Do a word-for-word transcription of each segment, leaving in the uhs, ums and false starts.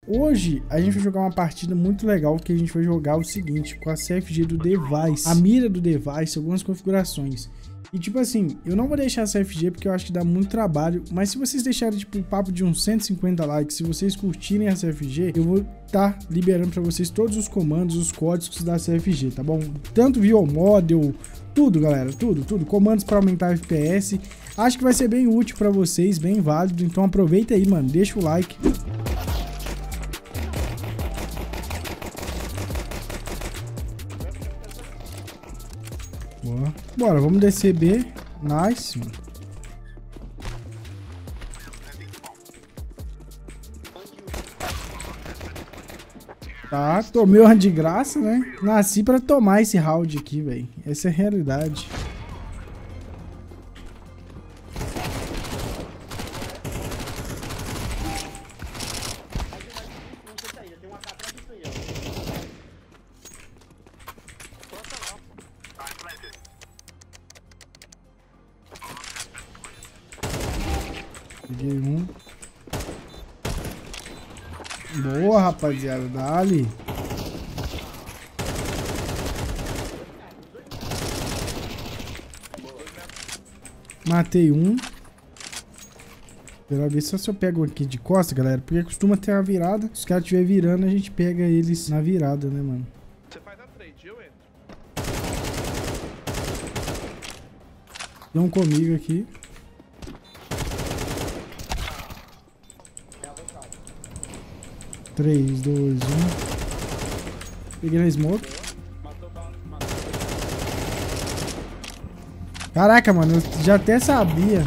Hoje a gente vai jogar uma partida muito legal, que a gente vai jogar o seguinte, com a C F G do Device, a mira do Device, algumas configurações. E tipo assim, eu não vou deixar a C F G porque eu acho que dá muito trabalho, mas se vocês deixarem tipo um papo de uns cento e cinquenta likes, se vocês curtirem a C F G, eu vou estar tá liberando para vocês todos os comandos, os códigos da C F G, tá bom? Tanto via model, tudo galera, tudo, tudo, comandos para aumentar o F P S. Acho que vai ser bem útil para vocês, bem válido, então aproveita aí, mano, deixa o like. Boa. Bora, vamos descer B. Nice, mano. Tá, tomei uma de graça, né? Nasci pra tomar esse round aqui, velho. Essa é a realidade. Peguei um. Boa, rapaziada. Dali. Matei um. Quero ver só se eu pego aqui de costa, galera. Porque costuma ter uma virada. Se os caras estiverem virando, a gente pega eles na virada, né, mano? Você faz a trade, eu entro. Tem um comigo aqui. três, dois, um. Peguei na smoke. Caraca, mano, eu já até sabia.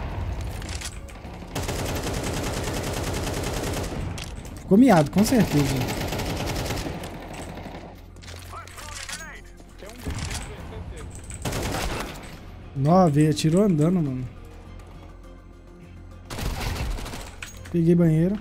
Ficou miado, com certeza. Nove, atirou andando, mano. Peguei banheiro.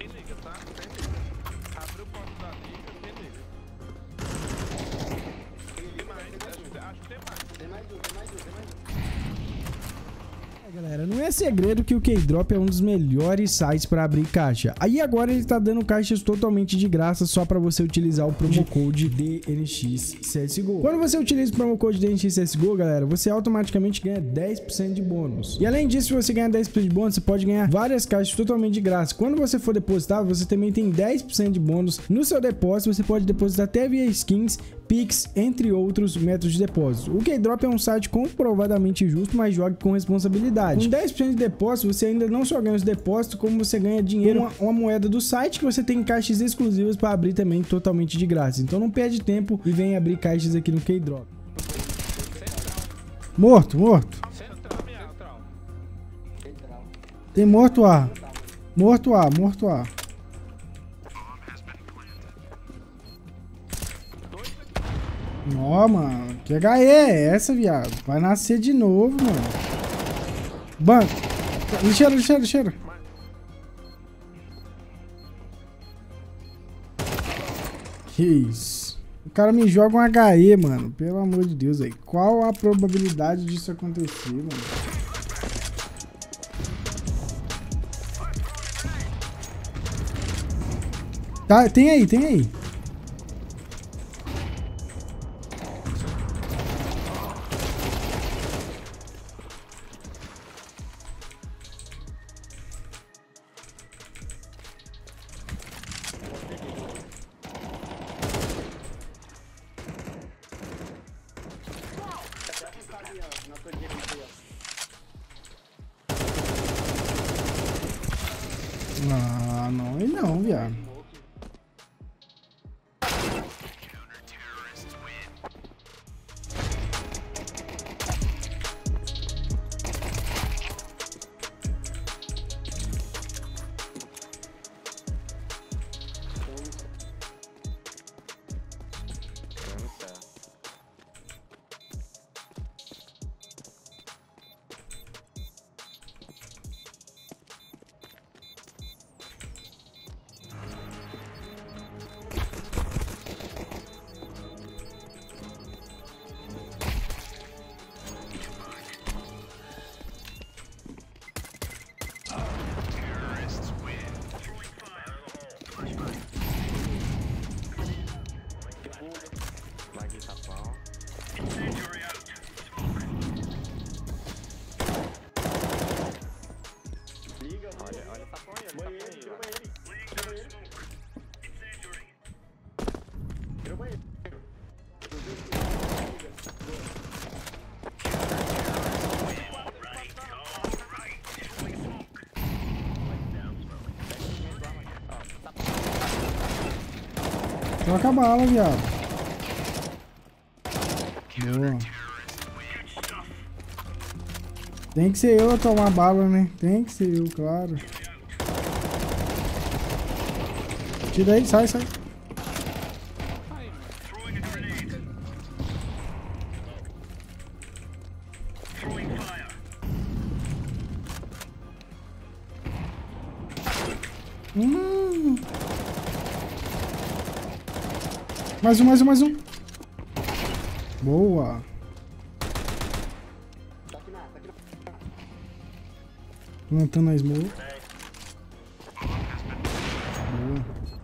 Galera, não é segredo que o Keydrop é um dos melhores sites para abrir caixa. Aí agora ele tá dando caixas totalmente de graça só para você utilizar o promo code D N X C S G O. Quando você utiliza o promo code D N X C S G O, galera, você automaticamente ganha dez por cento de bônus. E além disso, se você ganhar dez por cento de bônus, você pode ganhar várias caixas totalmente de graça. Quando você for depositar, você também tem dez por cento de bônus no seu depósito. Você pode depositar até via skins, Pix, entre outros métodos de depósito. O Keydrop é um site comprovadamente justo, mas jogue com responsabilidade. Com dez por cento de depósito, você ainda não só ganha os depósitos, como você ganha dinheiro, uma, uma moeda do site, que você tem caixas exclusivas para abrir também totalmente de graça. Então não perde tempo e vem abrir caixas aqui no Keydrop. Morto, morto. Tem morto A. Morto A, morto A. Nó, mano. Que H E é essa, viado? Vai nascer de novo, mano. Banco. Lixeira, lixeira, lixeira. Que isso? O cara me joga um H E, mano. Pelo amor de Deus, aí. Qual a probabilidade disso acontecer, mano? Tá, tem aí, tem aí. Ah, não, e não, viado. Troca a bala, viado. Boa. Tem que ser eu a tomar bala, né? Tem que ser eu, claro. Tira aí, sai, sai. Hum. Mais um, mais um, mais um. Boa. Plantando a smoke. Boa.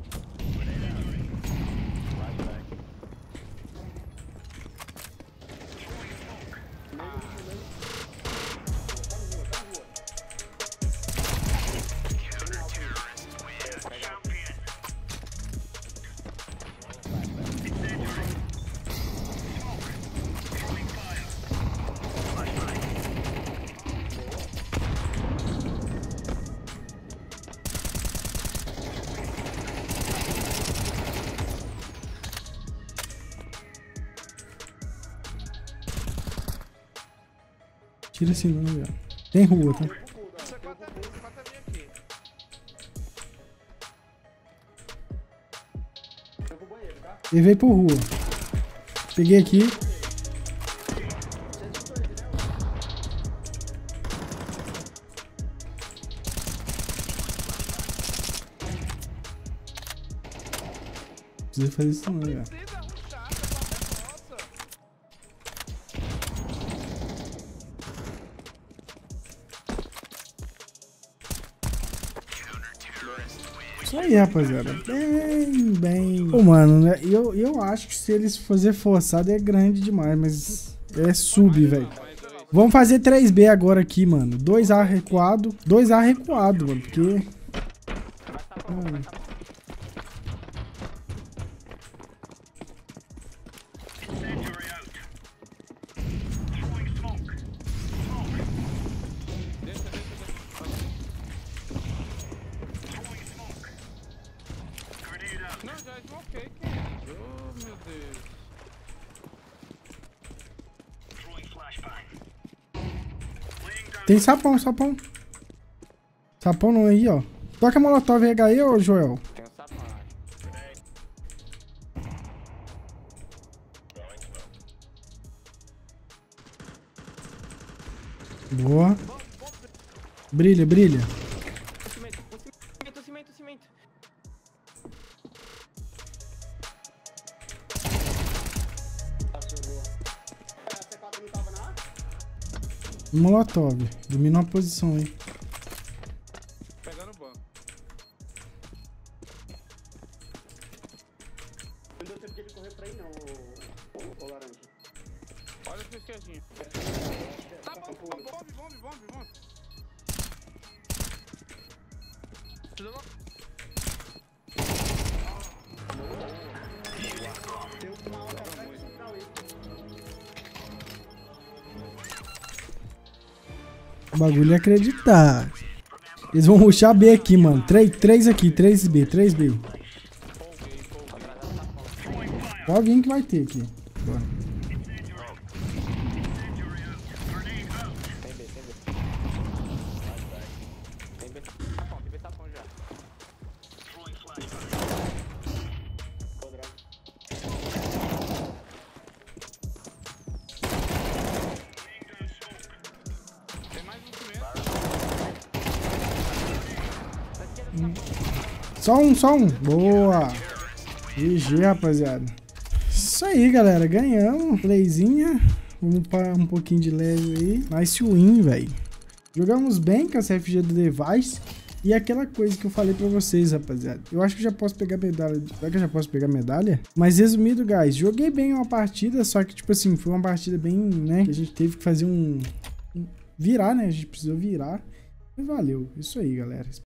Tira esse não, velho. Tem rua, tá? Ele veio por rua. Peguei aqui. Não precisa fazer isso não, velho. Isso aí, rapaziada. Bem, bem... Pô, mano, né? Eu, eu acho que se eles fazer forçado é grande demais, mas é sub, velho. Vamos fazer três B agora aqui, mano. dois A recuado. dois A recuado, mano, porque... Hum. Não, já esmoquei, que isso? Oh, meu Deus. Tem sapão, sapão. Sapão não aí, ó. Toca a molotov H aí, ô Joel. Tem um sapão. Boa. Brilha, brilha. Cimento, cimento, cimento, cimento. Molotov. Domina uma posição aí. Pegando o banco. Não deu tempo de ele correr pra aí não, o, o, o laranja. Olha o esquerdinho. Tá bom, bombe, bombe, bombe, bombe, bombe. Tem uma hora atrás de central aí. O bagulho é acreditar. Eles vão rushar B aqui, mano. três, três aqui, três B, três B. Pode vir que vai ter aqui. Bora. Tem B, sapão, tem B sapão já. Tem mais um cimento. Só um, só um. Boa. G G, rapaziada. Isso aí, galera. Ganhamos. Playzinha. Vamos para um pouquinho de leve aí. Nice win, velho. Jogamos bem com a C F G do Device. E aquela coisa que eu falei pra vocês, rapaziada. Eu acho que já posso pegar medalha. Será que eu já posso pegar medalha? Mas resumido, guys. Joguei bem uma partida. Só que, tipo assim, foi uma partida bem, né? Que a gente teve que fazer um... Virar, né? A gente precisou virar. E valeu. Isso aí, galera.